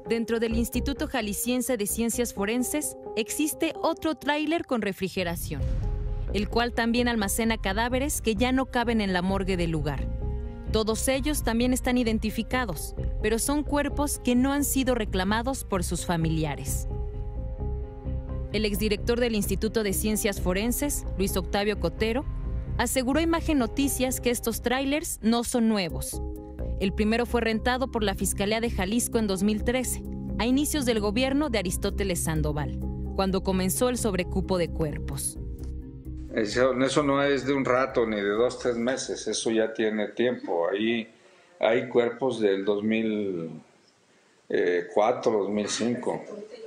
Dentro del Instituto Jalisciense de Ciencias Forenses existe otro tráiler con refrigeración, el cual también almacena cadáveres que ya no caben en la morgue del lugar. Todos ellos también están identificados, pero son cuerpos que no han sido reclamados por sus familiares. El exdirector del Instituto de Ciencias Forenses, Luis Octavio Cotero, aseguró a Imagen Noticias que estos tráilers no son nuevos. El primero fue rentado por la Fiscalía de Jalisco en 2013, a inicios del gobierno de Aristóteles Sandoval, cuando comenzó el sobrecupo de cuerpos. Eso no es de un rato ni de 2 o 3 meses, eso ya tiene tiempo. Ahí hay cuerpos del 2004, 2005.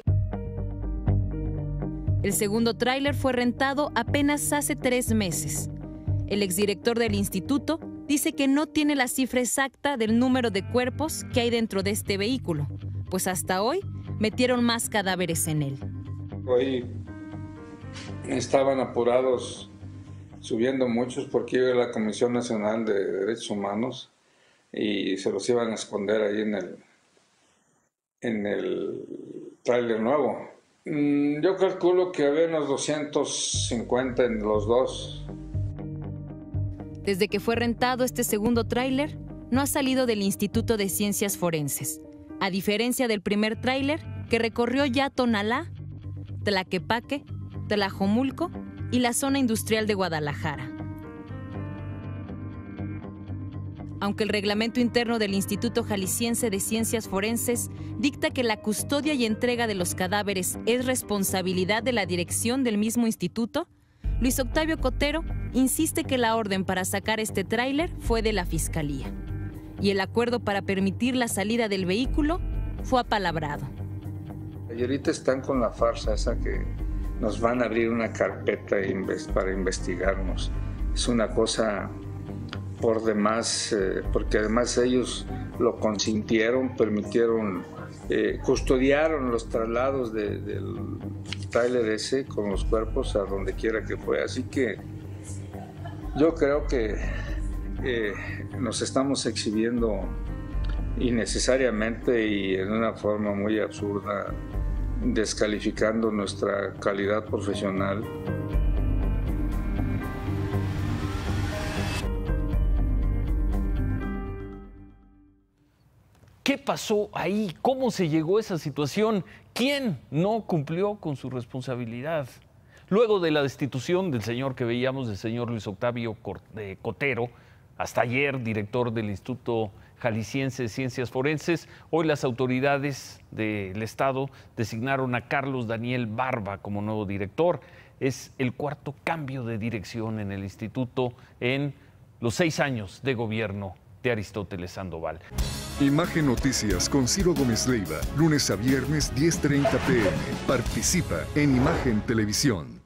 El segundo tráiler fue rentado apenas hace 3 meses. El exdirector del instituto dice que no tiene la cifra exacta del número de cuerpos que hay dentro de este vehículo, pues hasta hoy metieron más cadáveres en él. Hoy estaban apurados subiendo muchos porque iba a la Comisión Nacional de Derechos Humanos y se los iban a esconder ahí en el tráiler nuevo. Yo calculo que había unos 250 en los dos. Desde que fue rentado este segundo tráiler, no ha salido del Instituto de Ciencias Forenses, a diferencia del primer tráiler que recorrió ya Tonalá, Tlaquepaque, Tlajomulco y la zona industrial de Guadalajara. Aunque el reglamento interno del Instituto Jalisciense de Ciencias Forenses dicta que la custodia y entrega de los cadáveres es responsabilidad de la dirección del mismo instituto, Luis Octavio Cotero insiste que la orden para sacar este tráiler fue de la Fiscalía y el acuerdo para permitir la salida del vehículo fue apalabrado. Y ahorita están con la farsa esa que nos van a abrir una carpeta para investigarnos. Es una cosa por demás, porque además ellos lo consintieron, permitieron, custodiaron los traslados del tráiler ese con los cuerpos a donde quiera que fue. Así que yo creo que nos estamos exhibiendo innecesariamente y en una forma muy absurda, descalificando nuestra calidad profesional. ¿Qué pasó ahí? ¿Cómo se llegó a esa situación? ¿Quién no cumplió con su responsabilidad? Luego de la destitución del señor que veíamos, del señor Luis Octavio Cotero, hasta ayer director del Instituto Jalisciense de Ciencias Forenses, hoy las autoridades del Estado designaron a Carlos Daniel Barba como nuevo director. Es el 4º cambio de dirección en el instituto en los 6 años de gobierno de Aristóteles Sandoval. Imagen Noticias con Ciro Gómez Leiva, lunes a viernes 10:30 p.m. Participa en Imagen Televisión.